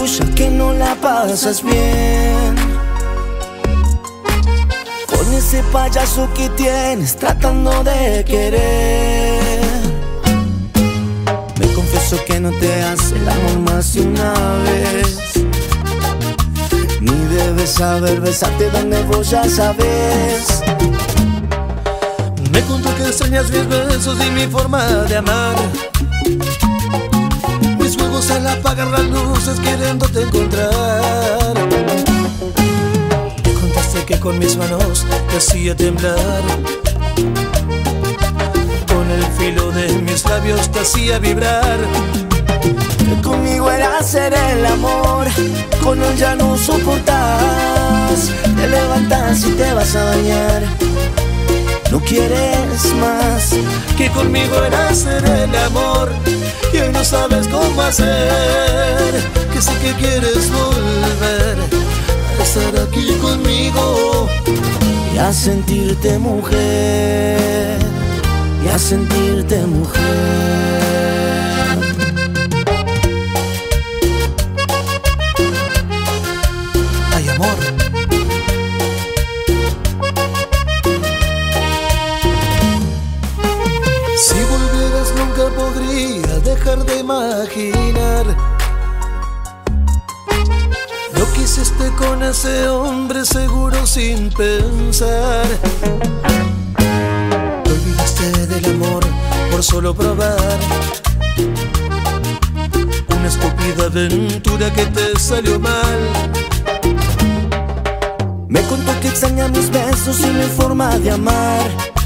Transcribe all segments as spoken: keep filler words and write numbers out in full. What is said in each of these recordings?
tuya que no la pasas bien con ese payaso que tienes tratando de querer. Me confieso que no te hace el amor más de una vez, ni debes saber besarte donde vos ya sabes. Me contó que extrañas mis besos y mi forma de amar, mis juegos al apagar las luces queriéndote encontrar. Me contaste que con mis manos te hacía temblar, con el filo de mis labios te hacía vibrar. Que conmigo era hacer el amor, con él ya no soportas. Te levantas y te vas a bañar, no quieres más. Que conmigo era hacer el amor y hoy no sabes cómo hacer. Que sé que quieres volver a estar aquí conmigo y a sentirte mujer, y a sentirte mujer. Ay, amor. Si volvieras nunca podría dejar de imaginar lo que hiciste con ese hombre, seguro sin pensar. Te olvidaste del amor por solo probar una estúpida aventura que te salió mal. Me contó que extraña mis besos y mi forma de amar,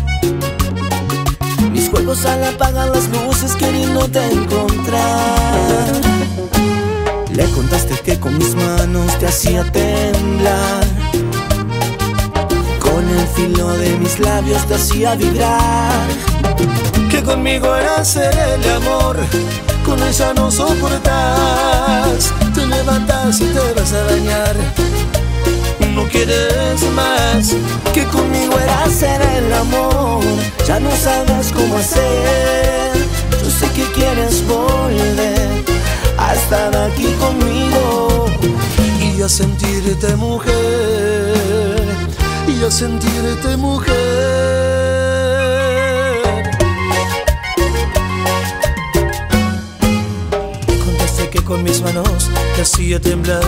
mis juegos al apagar las luces queriéndote encontrar. Le contaste que con mis manos te hacía temblar, con el filo de mis labios te hacía vibrar. Que conmigo era hacer el amor, con ella no soportas. Te levantas y te vas a bañar, no quieres más. Que conmigo era hacer el amor, ya no sabes cómo hacer. Yo sé que quieres volver a estar aquí conmigo y a sentirte mujer, y a sentirte mujer. Me contaste que con mis manos te hacía temblar,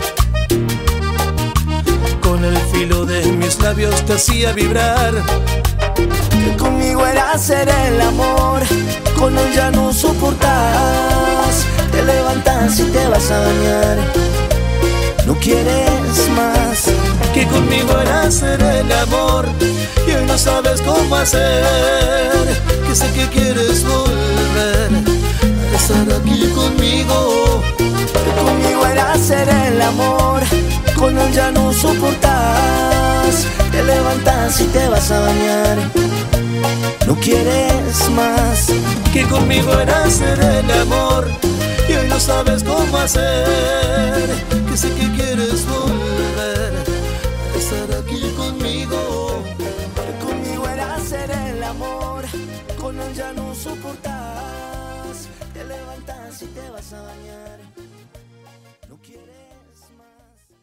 con el filo de mis labios te hacía vibrar. Que conmigo era hacer el amor, con él ya no soportas. Te levantas y te vas a bañar, no quieres más. Que conmigo era hacer el amor y hoy no sabes cómo hacer. Que sé que quieres volver a estar aquí conmigo. Que conmigo era hacer el amor, con él ya no soportas. Te levantas y te vas a bañar, no quieres más. Que conmigo era hacer el amor y hoy no sabes cómo hacer. Que sé que quieres volver a estar aquí conmigo. Que conmigo era hacer el amor, con él ya no soportas. Te levantas y te vas a bañar, no quieres más.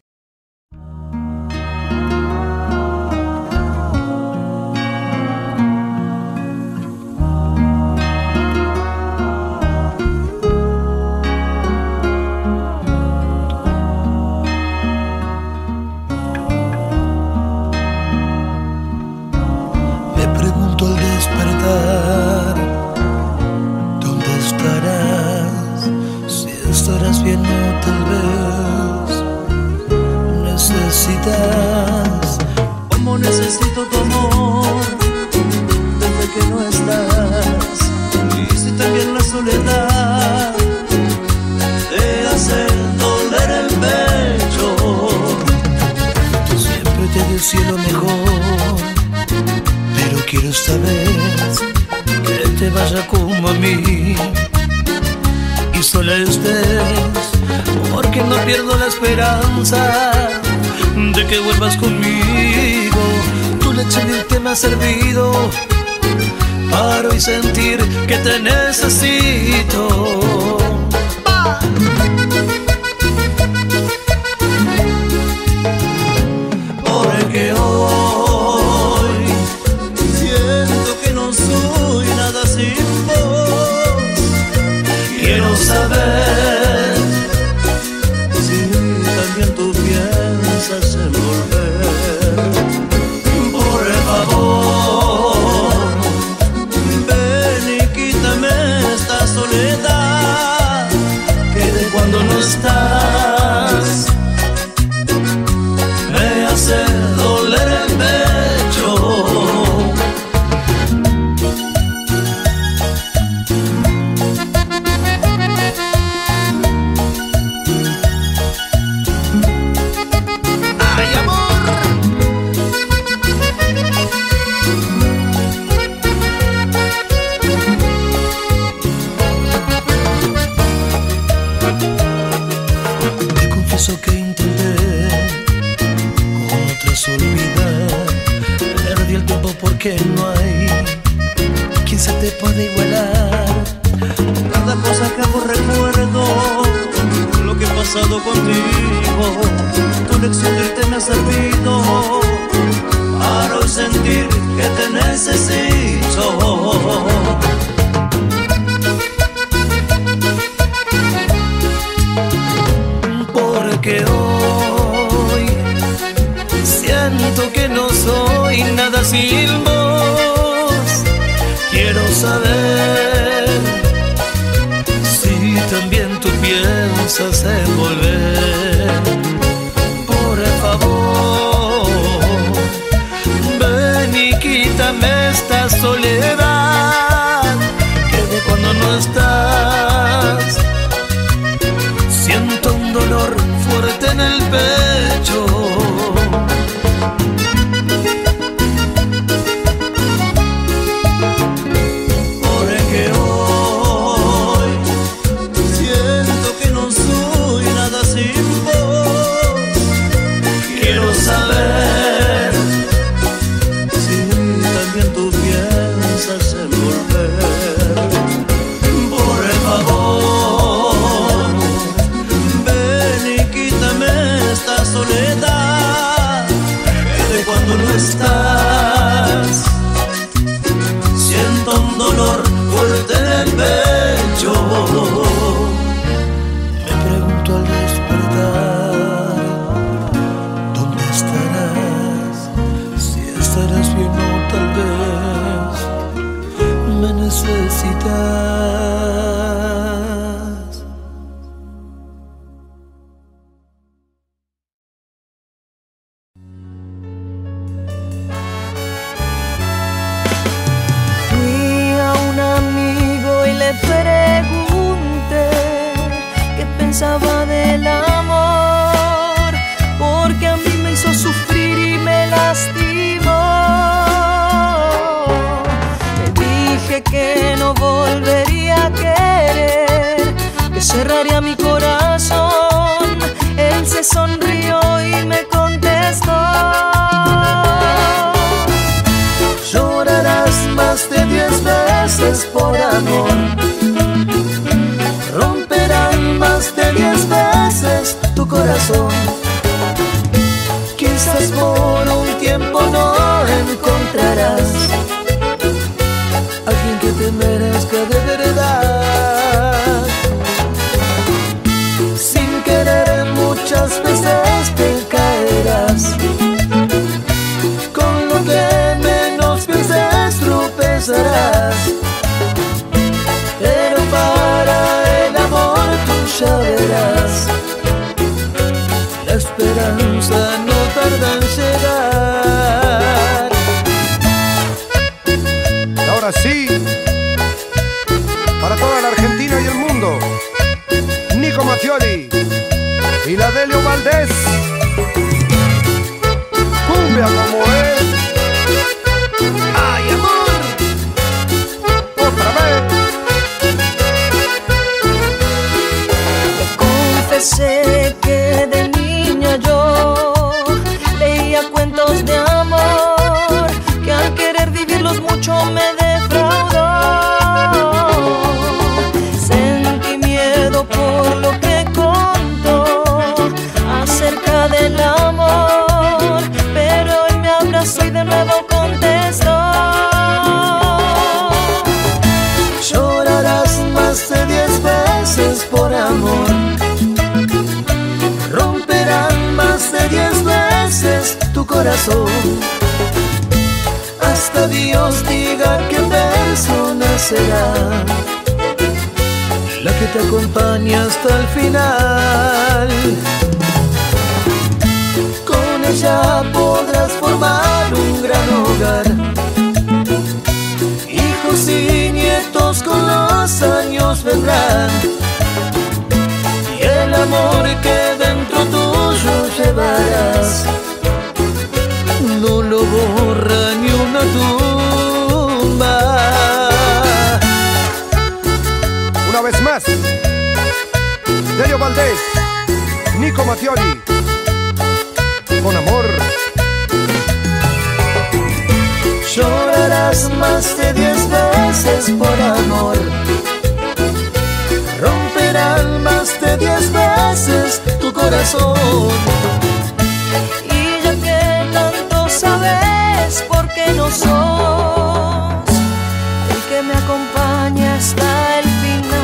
¿Dónde estarás? Si estarás bien o tal vez necesitas, como necesito tu amor desde que no estás. Y si también la soledad te hace doler el pecho, siempre te deseo lo mejor, pero quiero esta vez que te vaya como a mí y sola estés, porque no pierdo la esperanza de que vuelvas conmigo. Tu leche virgen me ha servido para hoy sentir que te necesito. puedes olvidar. Perdí el tiempo porque no hay quien se te pueda igualar. Cada cosa que hago recuerdo lo que he pasado contigo. Tu lección triste me ha servido para hoy sentir que te necesito. Porque hoy siento que no soy nada sin vos. Quiero saber si también tú piensas en volver. Por favor, ven y quítame esta soledad que de cuando no estás siento un dolor fuerte en el pecho. Porque hoy siento que no soy nada sin vos. Quiero saber si también tú piensas en volver. Por favor, esta soledad que de cuando no estás siento un dolor fuerte en el pecho. Me pregunto al despertar, ¿dónde estarás? Si estarás bien o tal vez me necesitas. Pensaba del amor, porque a mí me hizo sufrir y me lastimó. Le dije que no volvería a querer, que cerraría mi corazón. Él se sonrió y me contestó: llorarás más de diez veces por amor, más de diez veces tu corazón. Quizás por un tiempo no encontrarás alguien que te merezca de verdad. Sin querer muchas veces te caerás, con lo que menos pienses tropezarás. Pero para el amor ya verás, la esperanza no tarda en llegar. Y ahora sí, para toda la Argentina y el mundo, Nico Mattioli y la Delio Valdés. Cumbia como es. ¡Ay, amor! ¡Otra vez! Sé que de niña yo leía cuentos de amor, que al querer vivirlos mucho me defraudó. Sentí miedo por lo que contó acerca del amor, pero él me abrazó y de nuevo contestó: llorarás más de diez veces por amor, más de diez veces tu corazón, hasta Dios diga qué persona será la que te acompaña hasta el final. Con ella podrás formar un gran hogar, hijos y nietos con los años vendrán, y el amor que dentro tuyo llevarás no lo borra ni una tumba. Una vez más, Delio Valdés, Nico Mattioli, con amor más de diez veces por amor. Romperán más de diez veces tu corazón. Y ya que tanto sabes, ¿por qué no sos el que me acompaña hasta el final?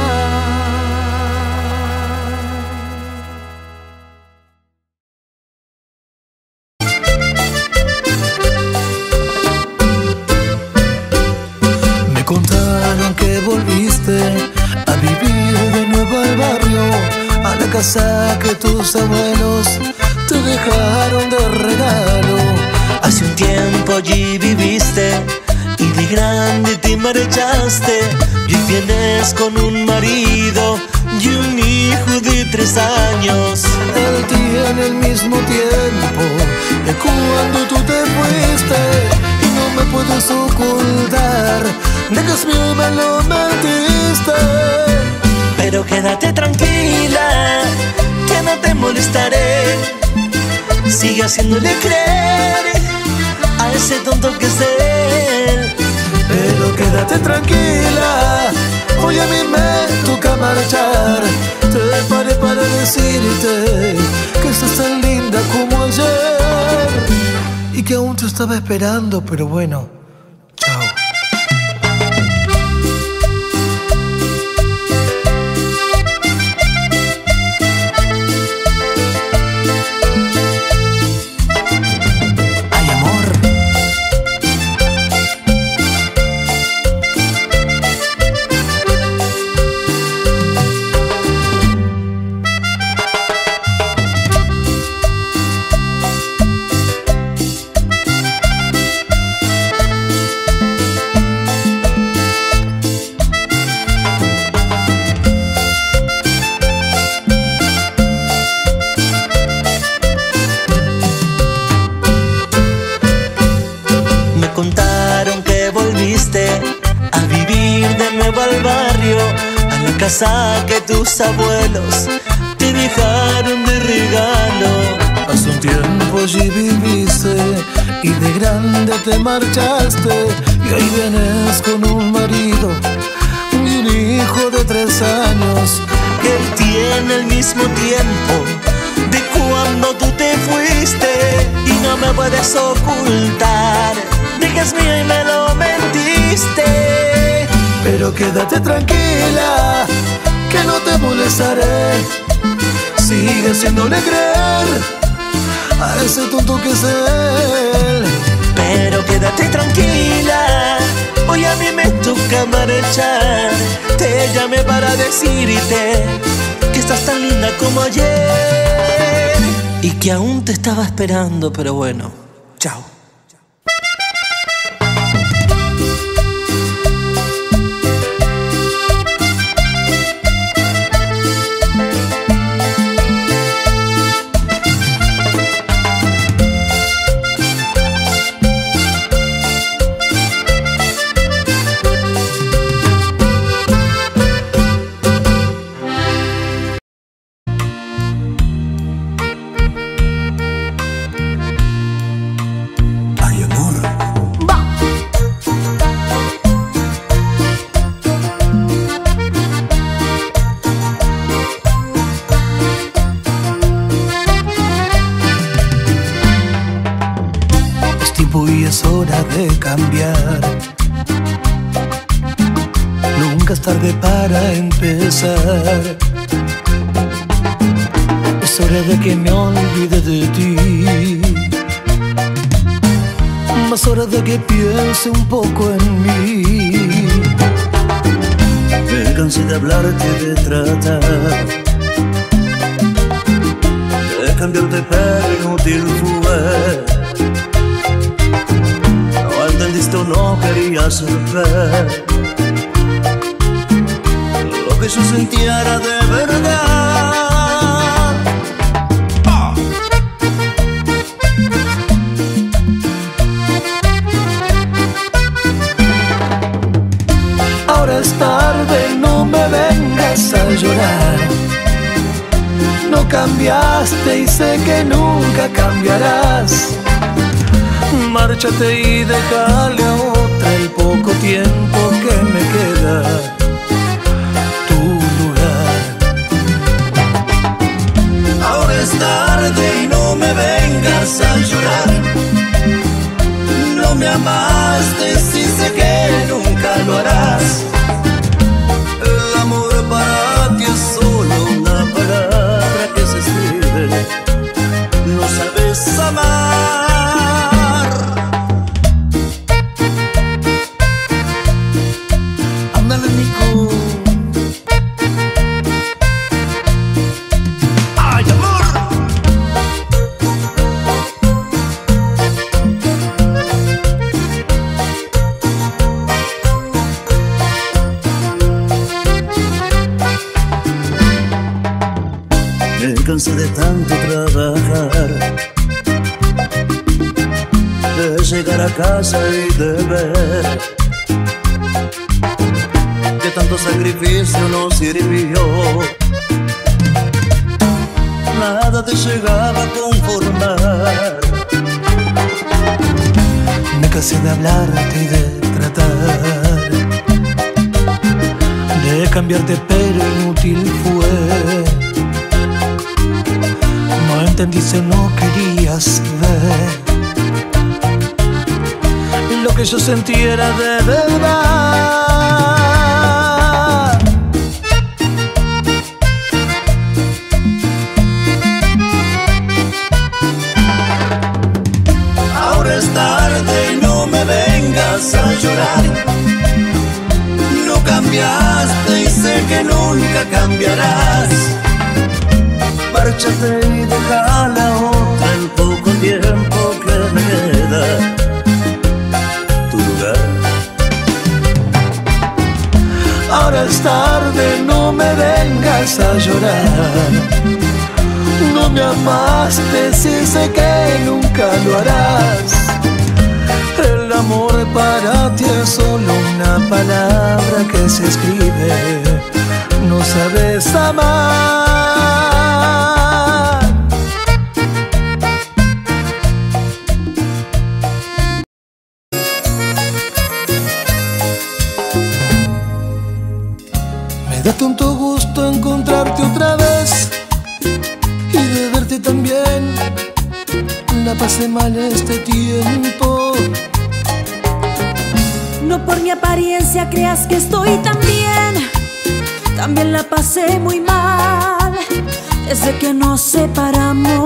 Me contaron que volviste a vivir de nuevo al barrio, a la casa que tus abuelos te dejaron de regalo. Hace un tiempo allí viviste y de grande te marchaste, y hoy vienes con un marido y un hijo de tres años. Él tiene el mismo tiempo de cuando tú te fuiste, y no me puedes ocultar de que es mío y me lo mentiste. Pero quédate tranquila, que no te molestaré. Sigue haciéndole creer a ese tonto que es él. Pero quédate tranquila, hoy a mí me toca marchar. Te paré para decirte que estás tan linda como ayer, y que aún te estaba esperando, pero bueno, chao. Casa que tus abuelos te dejaron de regalo. Hace un tiempo allí viviste y de grande te marchaste, y hoy vienes con un marido y un hijo de tres años. Él tiene el mismo tiempo de cuando tú te fuiste, y no me puedes ocultar de que es mío y me lo mentiste. Pero quédate tranquila, que no te molestaré. Sigue haciéndole creer a ese tonto que es él. Pero quédate tranquila, hoy a mí me toca marchar. Te llamé para decirte que estás tan linda como ayer, y que aún te estaba esperando, pero bueno, chao. Y es hora de cambiar. Nunca es tarde para empezar. Es hora de que me olvide de ti. Más hora de que piense un poco en mí. Me cansé de hablarte, de tratar de cambiarte, pero inútil fue. Entendiste o no querías ver lo que yo sentía era de verdad. ¡Ah! Ahora es tarde, no me vengas a llorar. No cambiaste y sé que nunca cambiarás. Márchate y déjale a otra el poder. poco tiempo que me queda tu lugar. Ahora es tarde y no me vengas a llorar. No me amaste, sí sé que nunca lo harás. El amor para ti es solo una palabra que se escribe. No sabes amar. Ándale, Nico. ¡Ay, amor! Me cansé de tanto trabajar, de llegar a casa y de ver que tanto sacrificio no sirvió. Nada te llegaba a conformar. Me cansé de hablarte y de tratar de cambiarte, pero inútil fue. No entendiste, no querías ver. Lo que yo sentí era de verdad. Ahora es tarde y no me vengas a llorar. No cambiaste y sé que nunca cambiarás. Márchate y deja a la otra el poco tiempo que me queda tu lugar. Ahora es tarde, no me vengas a llorar. No me amaste, sí sé que nunca lo harás. El amor para ti es solo una palabra que se escribe. No sabes amar. Me da tanto gusto encontrarte otra vez y de verte también. La pasé mal este tiempo. No por mi apariencia creas que estoy tan bien. También la pasé muy mal desde que nos separamos.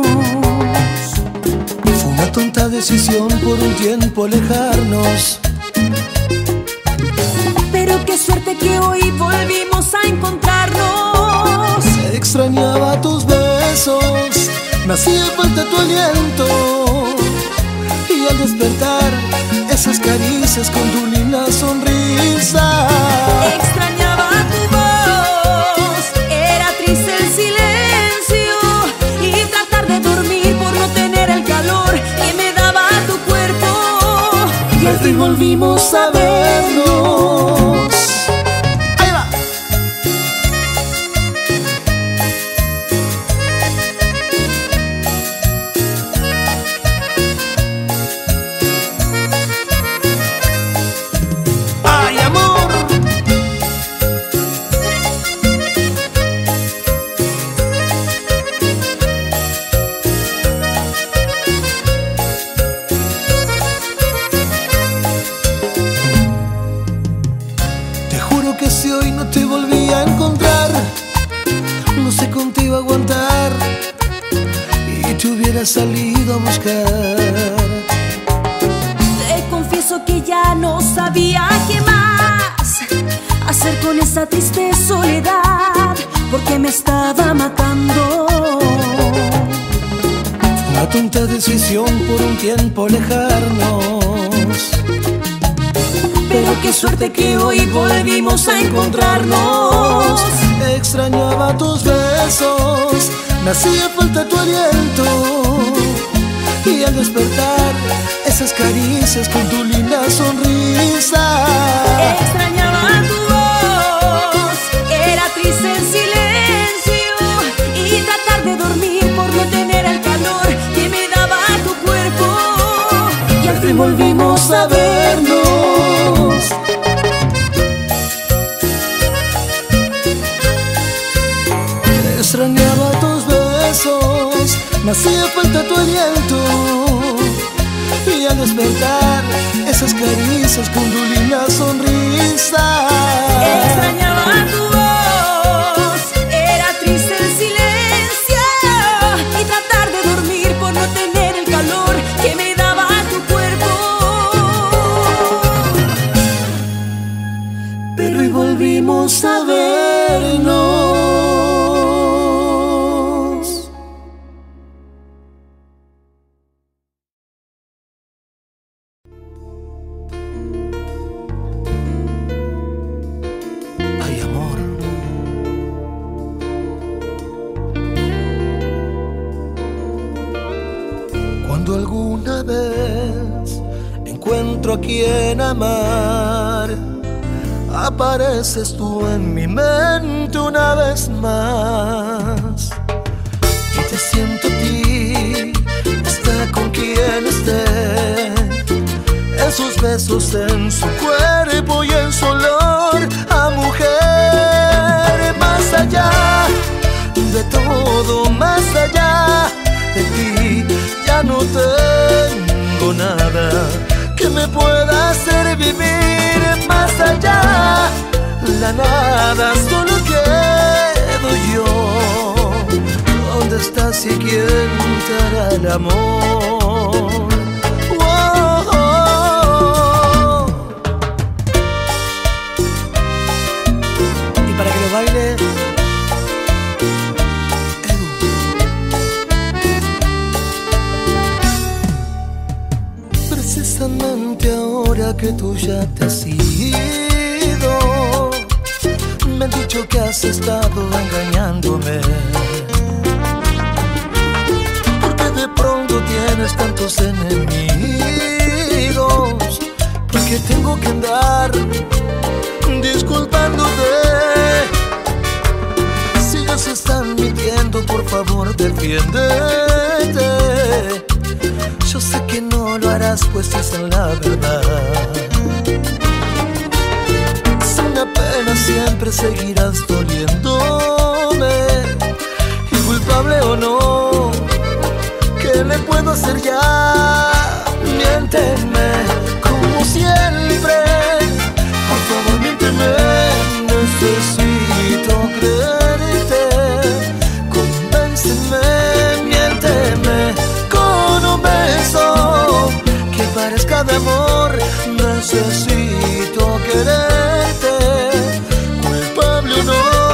Fue una tonta decisión por un tiempo alejarnos. Pero qué suerte que hoy volvimos a encontrarnos. Extrañaba tus besos, me hacía falta tu aliento. Y al despertar, esas caricias con tu linda sonrisa. Extrañaba tu voz, era triste el silencio. Y tratar de dormir por no tener el calor que me daba tu cuerpo. Y al fin volvimos a vernos. ¡Ahí va! ¡Ay, amor! Te juro que si hoy no te volví a encontrar, no sé cómo te iba a aguantar y te hubiera salido a buscar. Te confieso que ya no sabía qué más hacer con esa triste soledad, porque me estaba matando. Una tonta decisión por un tiempo alejarnos. Pero qué suerte que hoy volvimos a encontrarnos. Extrañaba tus besos, me hacía falta tu aliento. Y al despertar, esas caricias con tu linda sonrisa. Extrañaba tu voz, era triste en silencio. Y tratar de dormir por no tener el calor que me daba tu cuerpo. Y al fin volvimos a vernos. hacía falta tu aliento, y al despertar esas caricias con tu linda sonrisa. Extrañaba tu voz, era triste el silencio, y tratar de dormir por no tener el calor que me daba tu cuerpo. Pero hoy volvimos a vernos. Ay, amor, cuando alguna vez encuentro a quien amar, apareces tú en mi mente una vez más. Y te siento a ti, esté con quien esté, en sus besos, en su cuerpo y en su olor a mujer. Más allá de todo, más allá de ti, ya no tengo nada que me pueda hacer vivir. Más allá, la nada, solo quedo yo. ¿Dónde estás y quién te hará el amor? Oh, oh, oh. Y para que lo baile precisamente ahora que tú ya te has ido, me han dicho que has estado engañándome, porque de pronto tienes tantos enemigos. Porque tengo que andar disculpándote. Si ellos están mintiendo, por favor defiéndete. Yo sé que no lo harás, pues esa es la verdad. Es una pena, siempre seguirás doliéndome. Y culpable o no, ¿qué le puedo hacer ya? Miénteme como siempre, por favor miénteme. Necesito creerte, convénceme, miénteme con un beso que parezca de amor. Necesito quererte, culpable o no.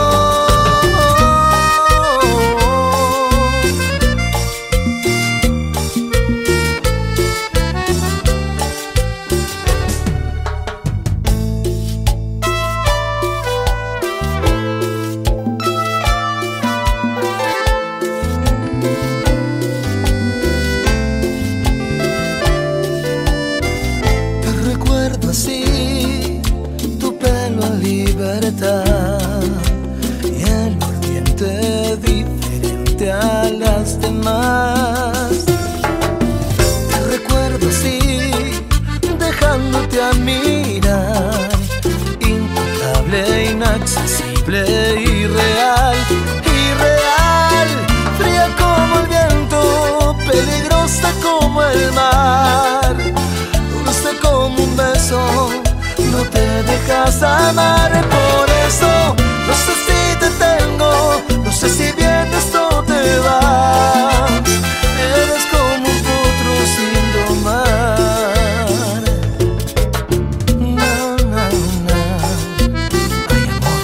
Y el ardiente diferente a las demás. Te recuerdo así, dejándote admirar, intocable, inaccesible, irreal, irreal, fría como el viento, peligrosa como el mar, dulce como un beso, no te dejas amar. Por eso no sé si te tengo, no sé si vienes o te vas. Eres como un potro sin domar. Na, na, na. Ay, amor.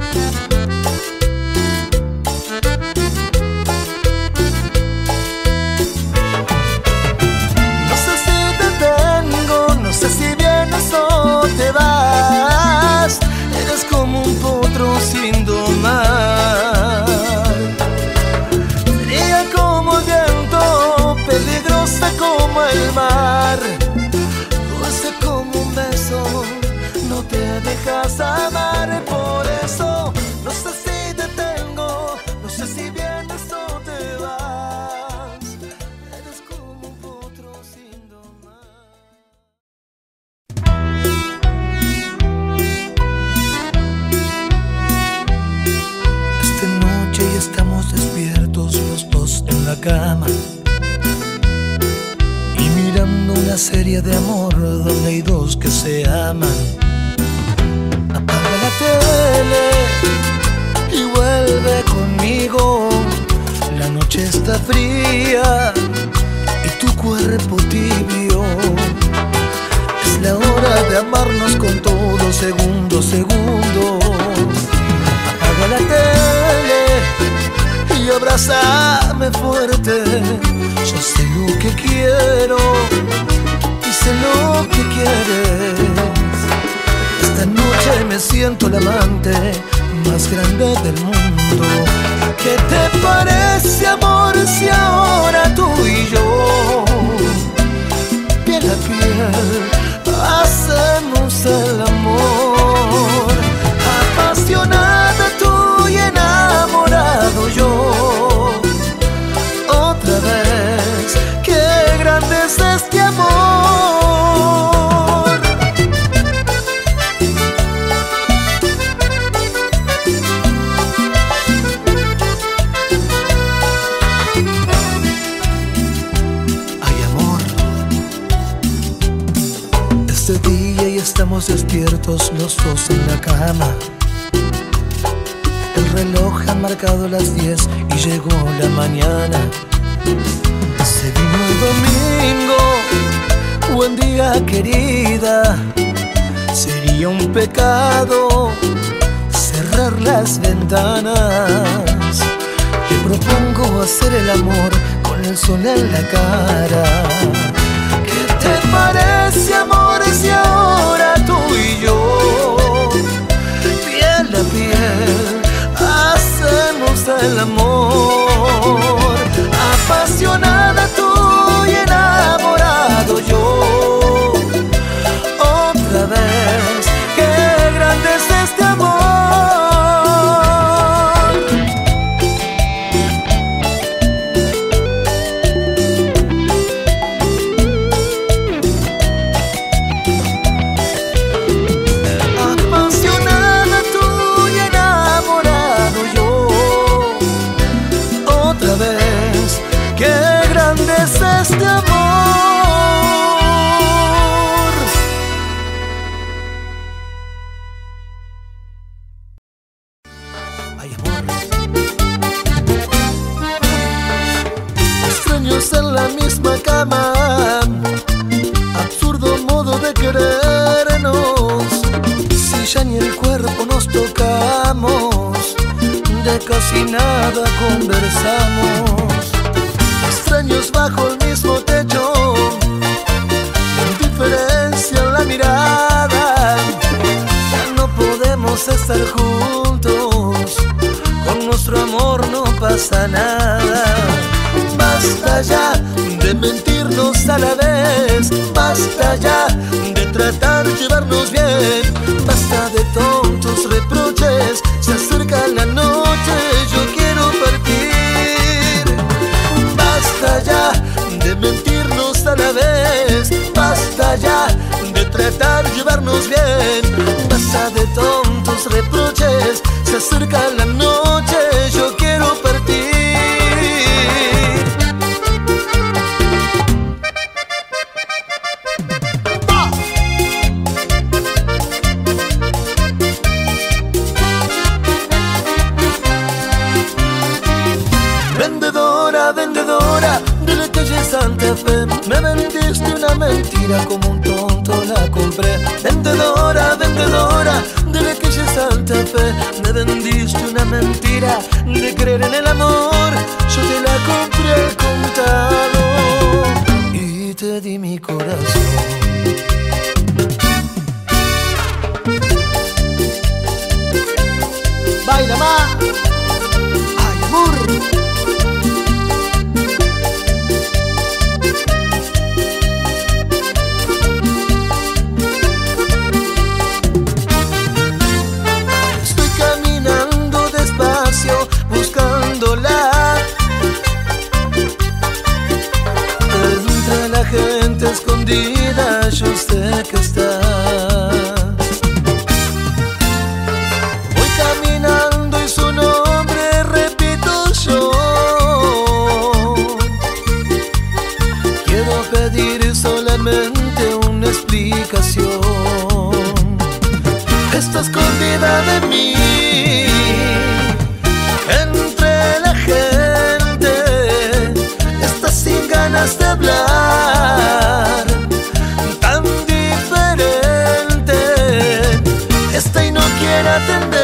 No sé si te tengo, no sé si vienes o te vas. Eres como un potro sin domar, fría como el viento, peligrosa como el mar, dulce como un beso, no te dejas amar. Por eso no sé si te tengo, no sé si vienes o te vas. Eres como un potro sin domar. Estamos despiertos los dos en la cama, una serie de amor donde hay dos que se aman. Apaga la tele y vuelve conmigo. La noche está fría y tu cuerpo tibio. Es la hora de amarnos con todo, segundo, segundo. Apaga la tele y abrázame fuerte. Yo sé lo que quiero y sé lo que quieres. Esta noche me siento el amante más grande del mundo. ¿Qué te parece, amor, si ahora tú y yo, piel a piel, hacemos el amor? Apasionada tú y enamorado yo. Otra vez, qué grande es este amor. Este día y estamos despiertos los dos en la cama. El reloj ha marcado las diez y llegó la mañana. Se vino el domingo, buen día querida. Sería un pecado cerrar las ventanas. Te propongo hacer el amor con el sol en la cara. ¿Qué te parece, amor, si ahora tú y yo, piel a piel, hacemos el amor? Apasionada tú y enamorado yo. Otra vez, qué grande es este amor. Apasionada tú y enamorado yo. Otra vez, qué grande es este amor. Ay, amor. Extraños en la misma cama, absurdo modo de querernos. Si ya ni el cuerpo nos tocamos, de casi nada conversamos. Extraños bajo el mismo techo, indiferencia en la mirada. Ya no podemos estar juntos, con nuestro amor no pasa nada. Basta ya de mentirnos a la vez, basta ya de tratar de llevarnos bien. Basta de tontos reproches, se acerca la noche, yo quiero partir. Basta ya de mentirnos a la vez, basta ya de tratar de llevarnos bien. Basta de tontos reproches, se acerca la noche, yo quiero partir. Vendedora, vendedora de la calle Santa Fe, me vendiste una mentira, como un tonto la compré. Vendedora, vendedora de la calle Santa Fe, me vendiste una mentira de creer en el amor. Yo te la compré al contado y te di mi corazón. Baila más, ay, amor. Buscándola entre la gente escondida, una explicación. Está escondida de mí entre la gente, está sin ganas de hablar, tan diferente, está y no quiere atender.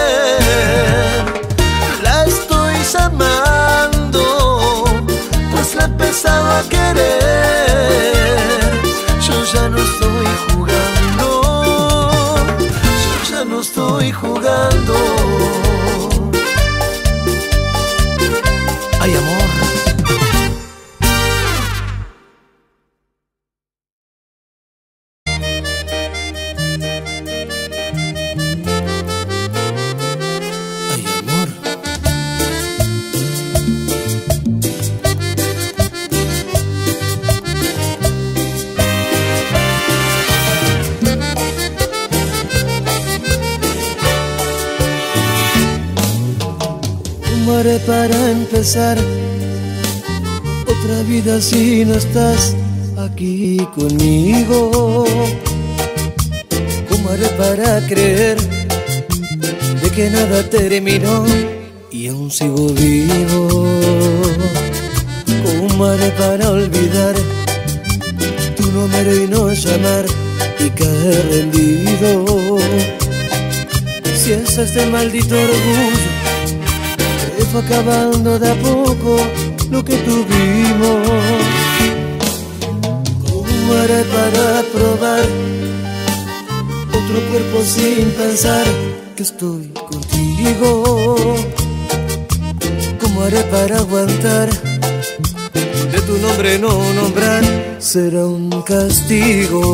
La estoy llamando, pues la he empezado a querer. Yo ya no estoy jugando, yo ya no estoy jugando. Ay, amor. Ay, amor. ¿Cómo haré para empezar otra vida si no estás aquí conmigo? ¿Cómo haré para creer de que nada terminó y aún sigo vivo? ¿Cómo haré para olvidar tu número y no llamar y caer rendido? Si es este maldito orgullo que fue acabando de a poco lo que tuvimos. ¿Cómo haré para probar otro cuerpo sin pensar que estoy contigo? ¿Cómo haré para aguantar de tu nombre no nombrar? Será un castigo.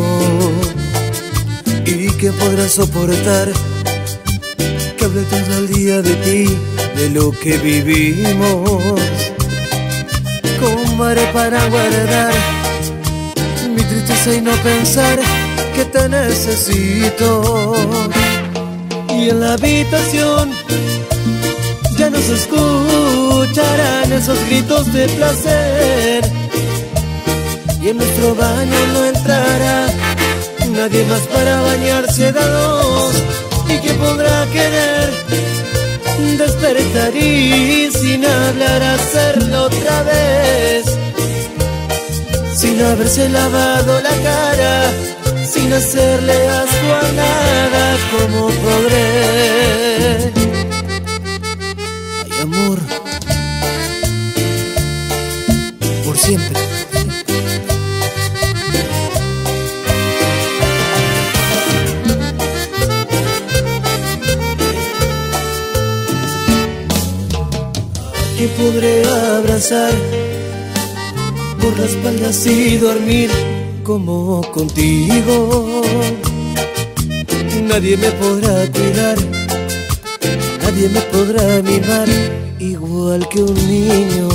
¿Y qué podrás soportar que hable todo el día de ti, de lo que vivimos? ¿Cómo haré para guardar mi tristeza y no pensar que te necesito? Y en la habitación ya no se escucharán esos gritos de placer, y en nuestro baño no entrará nadie más para bañarse de a dos. ¿Y quién podrá querer despertar y sin hablar hacerlo otra vez? Sin haberse lavado la cara, sin hacerle asco a nada, ¿cómo podré? Ay, amor, por siempre. Que podré abrazar por la espalda y dormir como contigo. Nadie me podrá cuidar, nadie me podrá mimar igual que un niño.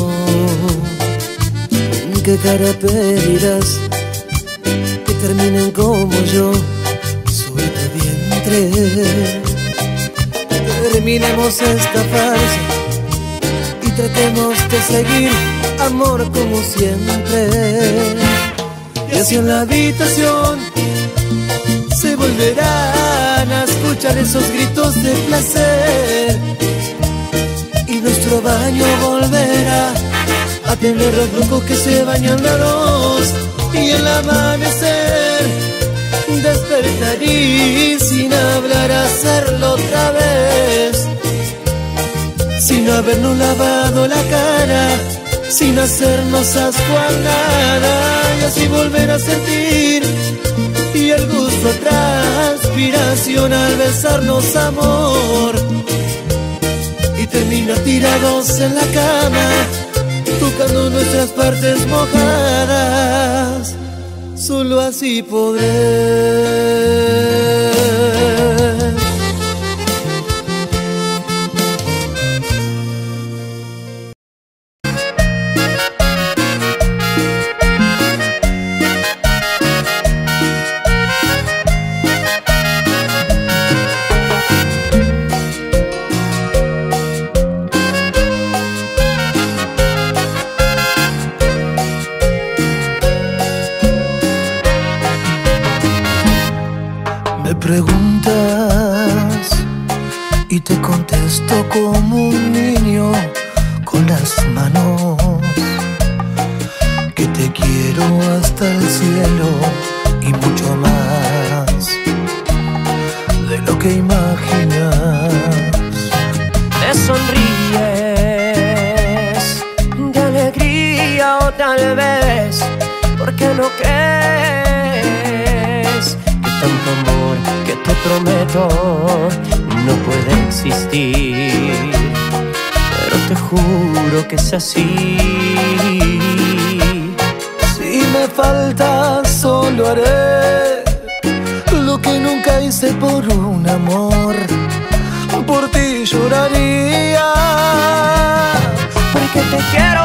¿Qué cara pedirás que terminen como yo sobre tu vientre? Terminemos esta farsa y tratemos de seguir, amor, como siempre. Y así en la habitación se volverán a escuchar esos gritos de placer, y nuestro baño volverá a tener los locos que se bañan a dos. Y el amanecer despertar y sin hablar hacerlo otra vez, sin habernos lavado la cara, sin hacernos asco a nada. Y así volver a sentir y el gusto a transpiración al besarnos, amor, y terminar tirados en la cama tocando nuestras partes mojadas. Solo así podré. Me preguntas y te contesto como un niño con las manos, que te quiero hasta el cielo y mucho más de lo que imaginas. Te sonríes de alegría o tal vez porque no crees que tanto amor que te prometo no puede existir, pero te juro que es así. Si me faltas solo haré lo que nunca hice por un amor. Por ti lloraría, porque te quiero,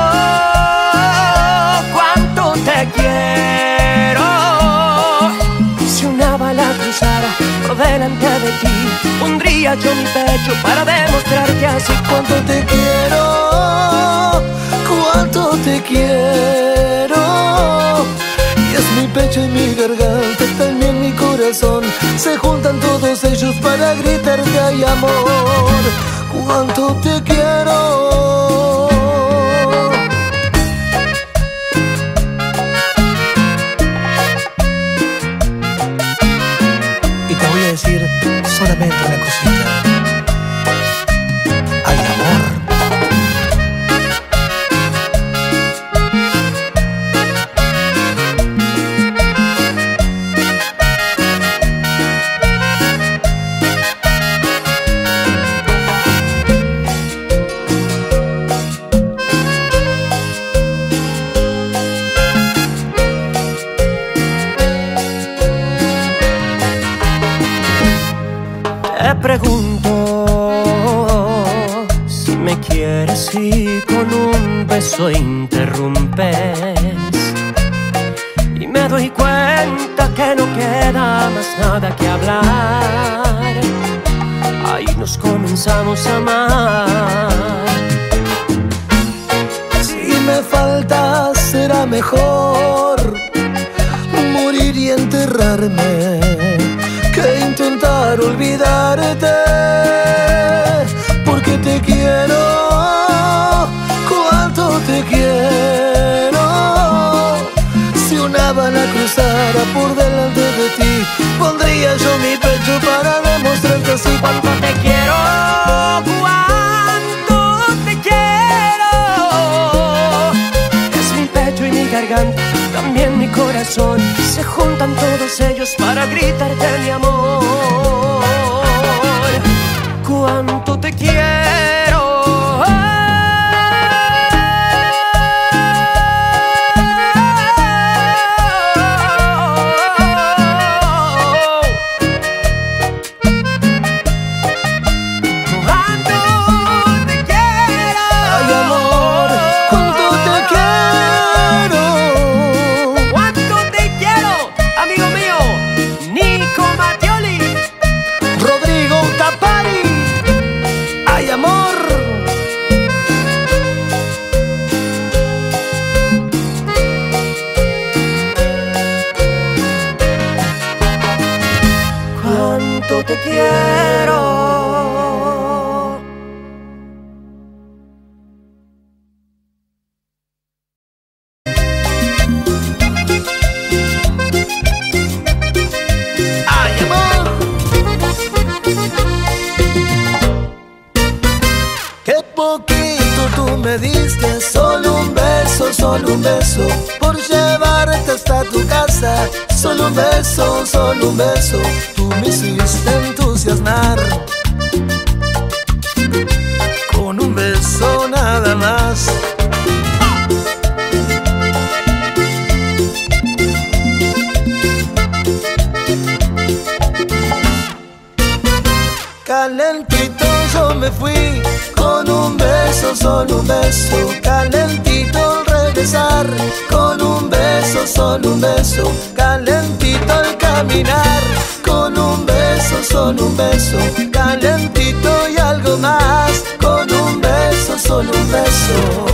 cuánto te quiero. Si una bala cruzara por delante de ti, pondría yo mi pecho para demostrarte así cuánto te quiero, cuánto te quiero. Y es mi pecho y mi garganta, también mi corazón, se juntan todos ellos para gritarte ay amor, cuánto te quiero. Y te voy a decir solamente una cosita. Ay amor. Te pregunto si me quieres y con un beso interrumpes, y me doy cuenta que no queda más nada que hablar. Ahí nos comenzamos a amar. Si me faltas será mejor morir y enterrarme que intentar olvidarte, porque te quiero, cuánto te quiero. Si una bala cruzara por delante de ti, pondría yo mi pecho para demostrarte así cuánto te quiero, cuánto te quiero. Es mi pecho y mi garganta, también mi corazón, se juntan todos ellos para gritarte mi amor, cuánto te quiero. Te quiero. Ay, amor. Qué poquito tú me diste, solo un beso, solo un beso, por llevarte hasta tu casa. Solo un beso, solo un beso, tú me hiciste entusiasmar. Con un beso nada más. Calentito yo me fui, con un beso, solo un beso. Calentito al regresar, con un beso, solo un beso. Calentito al caminar, con un beso, solo un beso. Calentito y algo más, con un beso, solo un beso.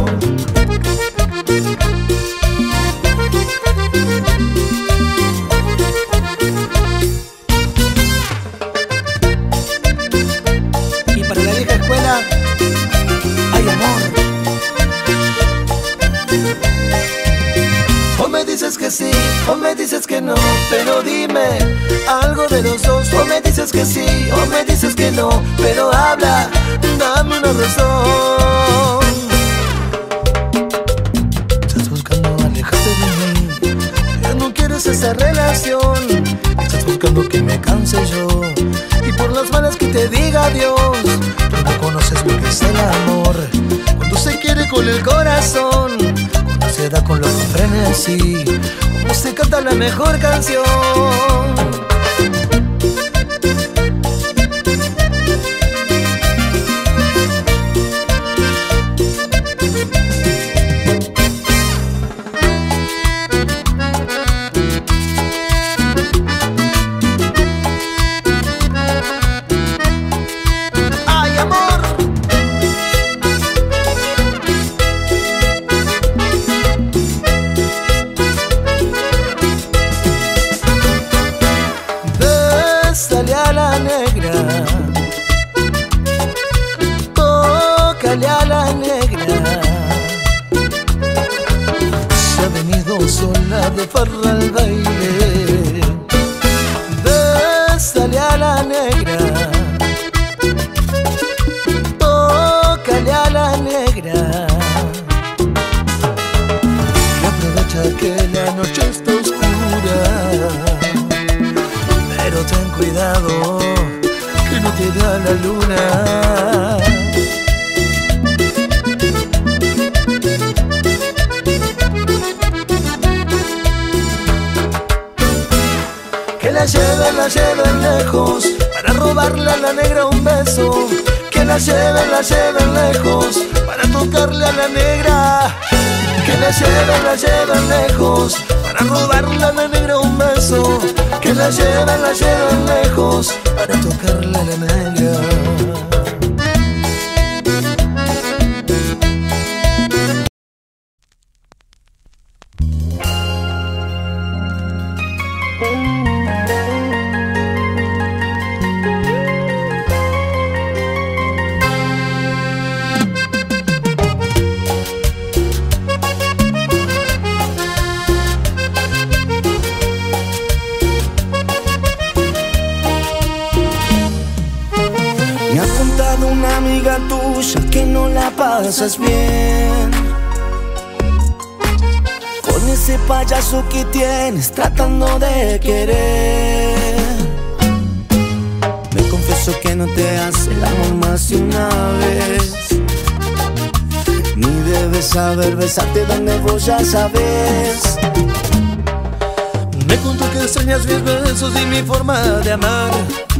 Solo dime algo de los dos. O me dices que sí, o me dices que no. Pero habla, dame una razón. Estás buscando alejarte de mí, ya no quieres esa relación. Estás buscando que me canse yo, y por las malas que te diga adiós. Tú no conoces lo que es el amor, cuando se quiere con el corazón, cuando se da con los frenesí, cuando se canta la mejor canción. Bésale a la negra, tócale a la negra. Se ha venido sola de farra al baile. Bésale a la negra, tócale a la negra. Que aprovecha que la noche está oscura, pero ten cuidado que no te da la luna. Que la lleven, la lleven lejos, para robarle a la negra un beso. Que la lleven, la lleven lejos, para tocarle a la negra. Que la lleven, la lleven lejos, para robarle a la negra un beso. Que la lleven, la lleven lejos, para tocarle a la negra. Me ha contado una amiga tuya que no la pasas bien con ese payaso que tienes tratando de querer. Me confieso que no te hace el amor más de una vez, ni debes saber besarte donde vos ya sabes. Me contó que extrañas mis besos y mi forma de amar,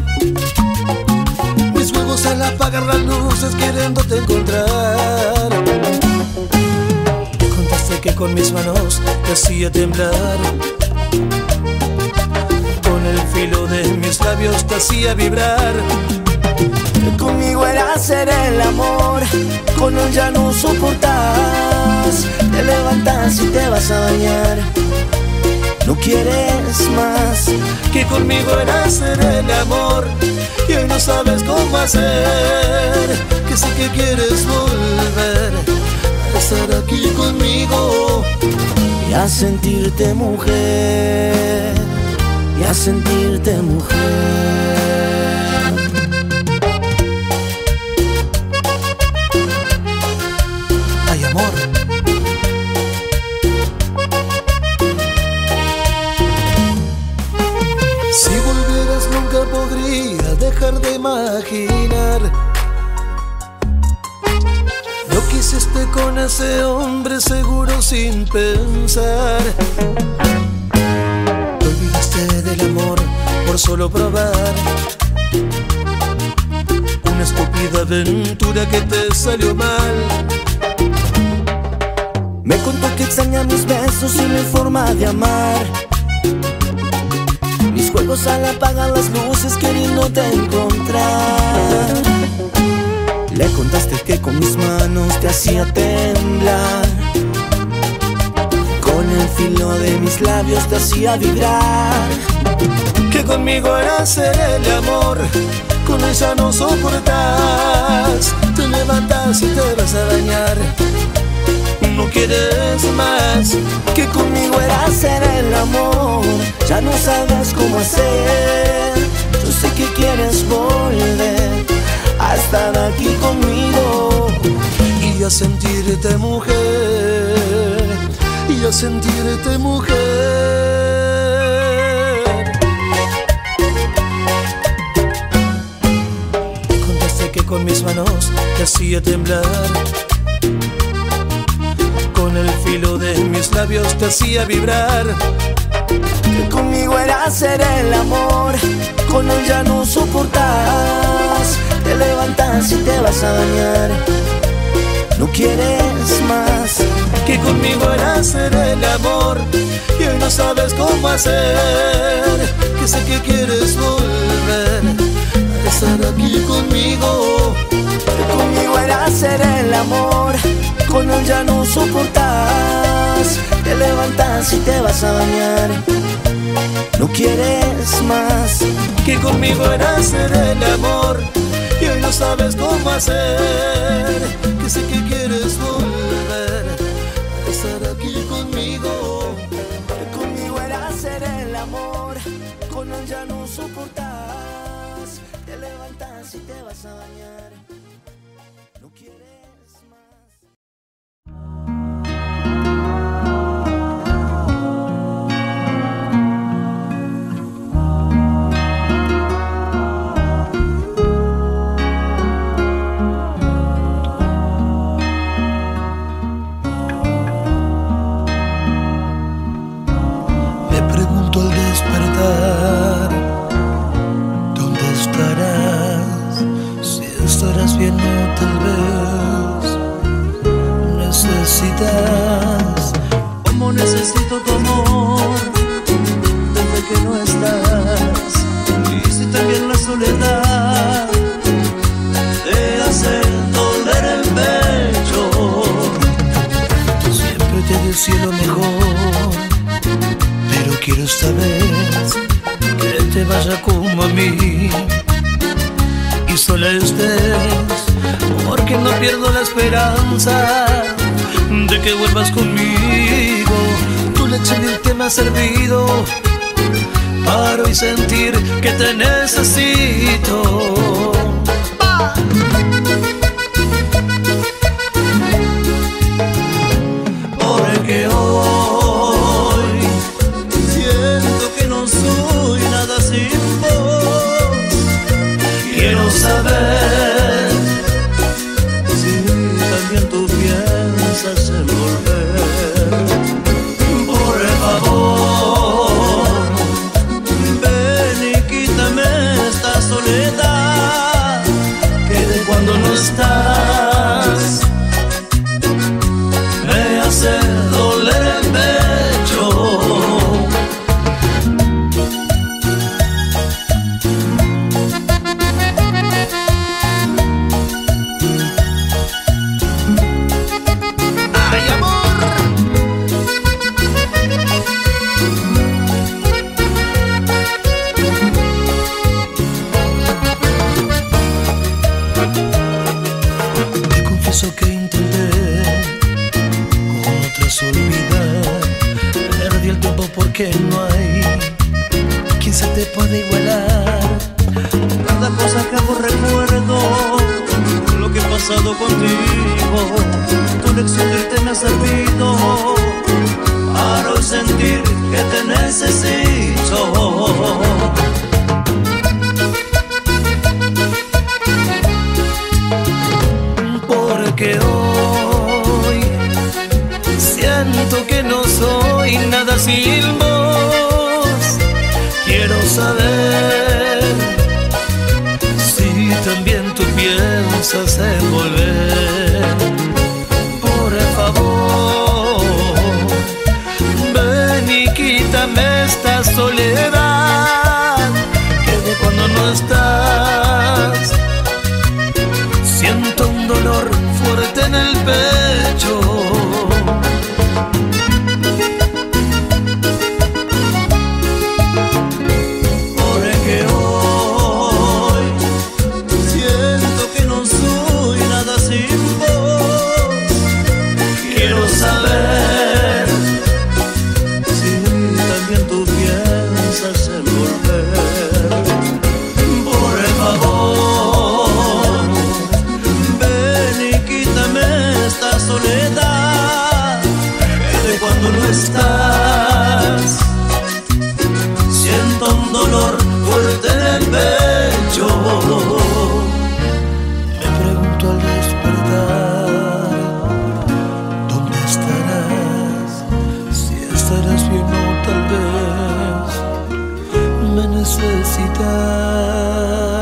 mis juegos al apagar las luces queriéndote encontrar. Me contaste que con mis manos te hacía temblar, con el filo de mis labios te hacía vibrar. Que conmigo era hacer el amor, con él ya no soportas. Te levantas y te vas a bañar, no quieres más. Que conmigo era hacer el amor y hoy no sabes cómo hacer. Que sé que quieres volver a estar aquí conmigo Y a sentirte mujer, y a sentirte mujer. Ay, amor. Si volvieras nunca podría dejar de imaginar lo que hiciste con ese hombre, seguro sin pensar. Te olvidaste del amor por solo probar una estúpida aventura que te salió mal. Me contó que extraña mis besos y mi forma de amar, mis juegos al apagar las luces queriéndote encontrar. Le contaste que con mis manos te hacía temblar, con el filo de mis labios te hacía vibrar. Que conmigo era hacer el amor, con ella no soportas. Te levantas y te vas a bañar, no quieres más. Que conmigo era hacer el amor, ya no sabes cómo hacer. Yo sé que quieres volver a estar aquí conmigo y a sentirte mujer, y a sentirte mujer. Contaste que con mis manos te hacía temblar, con el filo de mis labios te hacía vibrar. Que conmigo era hacer el amor, con él ya no soportas. Te levantas y te vas a bañar, no quieres más. Que conmigo era hacer el amor y hoy no sabes cómo hacer. Que sé que quieres volver a estar aquí conmigo. Que conmigo era hacer el amor, con él ya no soportas. Te levantas y te vas a bañar, no quieres más. Que conmigo era hacer el amor y hoy no sabes cómo hacer. Que sé que quieres volver a estar aquí conmigo. Que conmigo era hacer el amor, con él ya no soportas. Te levantas y te vas a bañar, no quieres más. ¿Dónde estarás? Si estarás bien o tal vez necesitas. Como necesito tu amor desde que no estás. Y si también la soledad te hace doler el pecho. Siempre te decía lo mejor, pero quiero esta vez que te vaya como a mí y sola estés, porque no pierdo la esperanza de que vuelvas conmigo. Tu leche virgen me ha servido para hoy sentir que te necesito. Porque hoy siento que no soy nada sin vos. Quiero saber si también tú piensas en volver. Por favor, ven y quítame esta soledad que de cuando no estás me hace doler el pecho. ¡Ay, amor! Te confieso que intenté con otras olvidar. Perdí el tiempo porque no hay quien se te pueda igualar. Cada cosa que hago recuerdo lo que he pasado contigo. Tu lección de irte me ha servido para hoy sentir que te necesito. Porque hoy siento que no soy nada sin vos. Quiero saber si también tú piensas en volver. Por favor, ven y quítame esta soledad que de cuando no estás siento un dolor fuerte en el pecho. Porque hoy siento que no soy nada sin vos. Quiero saber siento un dolor fuerte en el pecho. Me pregunto al despertar, ¿dónde estarás? Si estarás bien o tal vez me necesitas.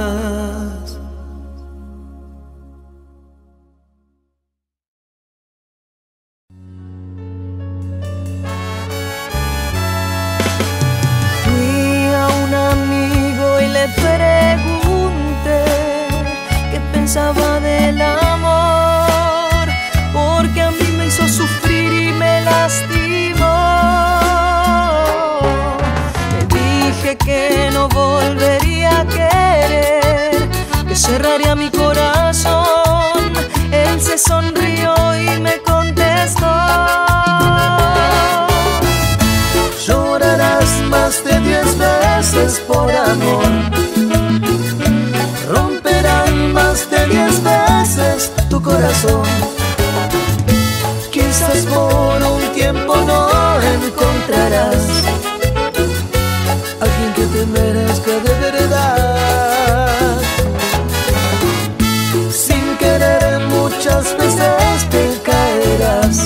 Pensaba del amor, porque a mí me hizo sufrir y me lastimó. Le dije que no volvería a querer, que cerraría mi corazón. Él se sonrió y me contestó: llorarás más de diez veces por amor, más de diez veces tu corazón. Quizás por un tiempo no encontrarás alguien que te merezca de verdad. Sin querer muchas veces te caerás,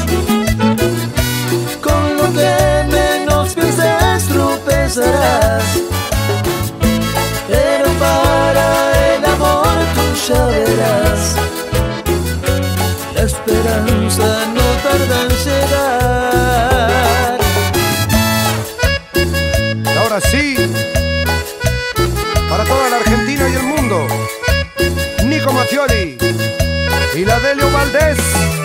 con lo que menos pienses tropezarás. Pero para el amor ya verás, la esperanza no tarda en llegar. Y ahora sí, para toda la Argentina y el mundo, Nico Mattioli y la Delio Valdés.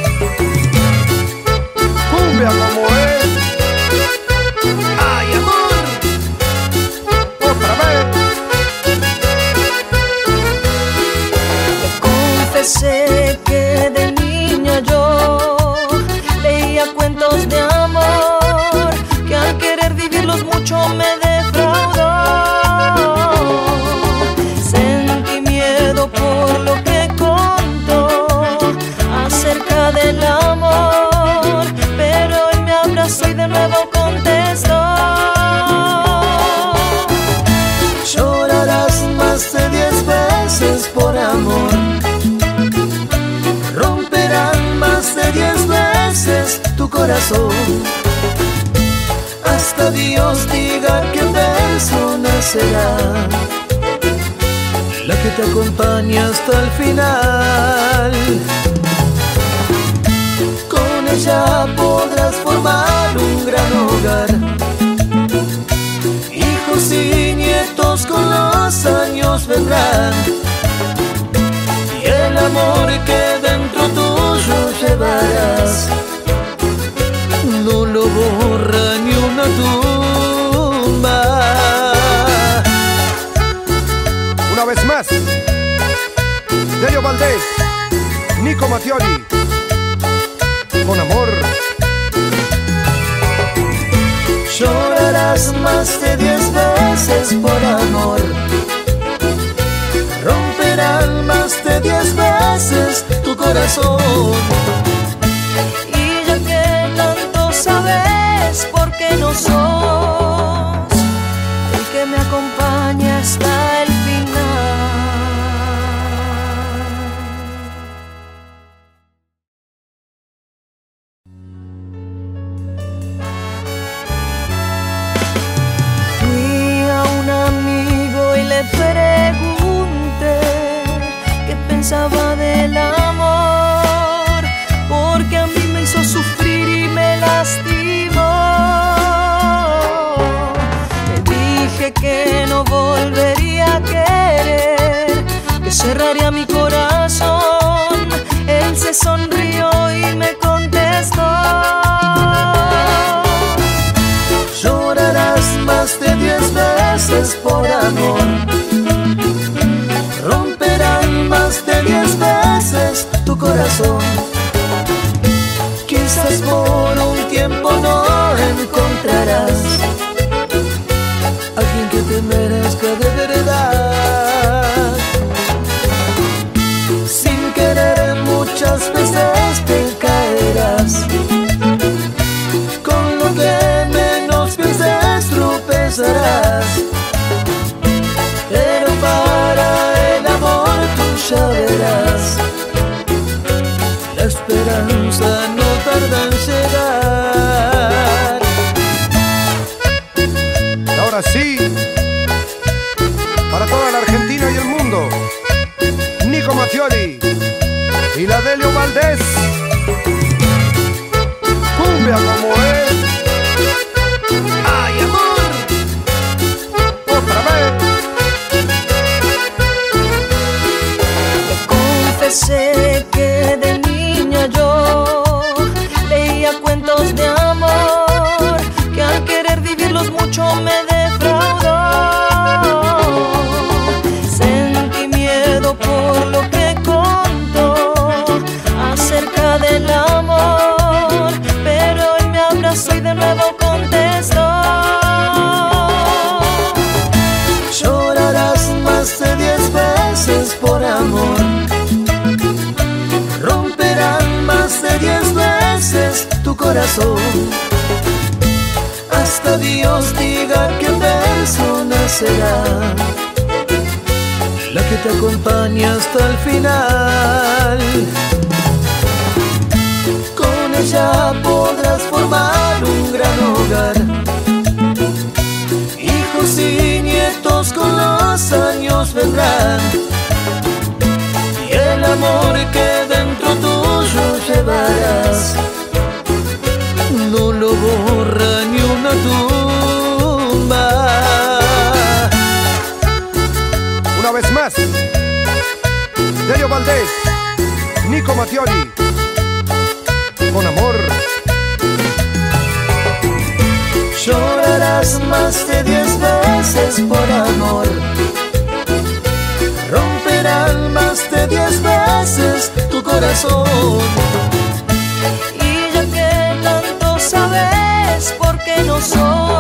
Cumbia como es. ¡Ay, amor! ¡Otra vez! Sé que de niña yo leía cuentos de amor, que al querer vivirlos mucho me defraudó. Sentí miedo por lo que contó acerca del amor, pero él me abrazó y de nuevo contestó: llorarás más de diez veces por amor, más de diez veces tu corazón, hasta Dios diga que persona será la que te acompaña hasta el final. Con ella podrás formar un gran hogar, hijos y nietos con los años vendrán, y el amor que dentro tuyo llevarás no lo borra ni una tumba. Una vez más, Delio Valdés, Nico Mattioli, con amor. Llorarás más de diez veces por amor, romperán más de diez veces tu corazón. Y ya que tanto sabes, ¿por qué no sos el que me acompaña hasta el final? Fui a un amigo y le pregunté qué pensaba del amor, porque a mí me hizo sufrir y me lastimó. Le dije que no volvería a querer, que cerraría mi corazón. Él se sonrió y me contestó: llorarás más de diez veces por amor, romperán más de diez veces tu corazón. Quizás por un tiempo no encontrarás alguien que te merezca de verdad. Sin querer muchas veces te caerás, con lo que menos pienses tropezarás. Para toda la Argentina y el mundo, Nico Mattioli y la Delio Valdés. Cumbia como es. ¡Ay, amor! ¡Otra vez! Le confesé que de niña yo leía cuentos de amor, que al querer vivirlos mucho me defraudó. Sentí miedo por lo que contó acerca del amor, pero él me abrazó y de nuevo contestó. Llorarás más de diez veces por amor, romperán más de diez veces tu corazón, hasta Dios diga que persona será la que te acompaña hasta el final. Con ella podrás formar un gran hogar, hijos y nietos con los años vendrán, y el amor que dentro tuyo llevarás no lo borra ni una tumba. Una vez más, Delio Valdés, Nico Mattioli, con amor. Llorarás más de diez veces por amor, romperán más de diez veces tu corazón. Y ya que tanto sabes, ¿por qué no soy?